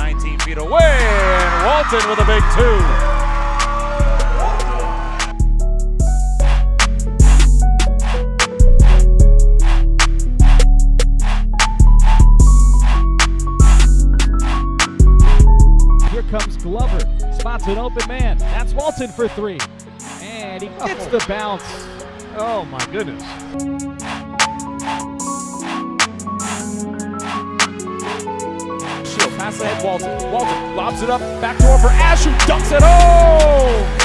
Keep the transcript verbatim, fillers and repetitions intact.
nineteen feet away, and Walton with a big two. Comes Glover, spots an open man. That's Walton for three. And he gets oh. the bounce. Oh my goodness. Shield, pass ahead, Walton. Walton lobs it up, back door for Ash, who dunks it home!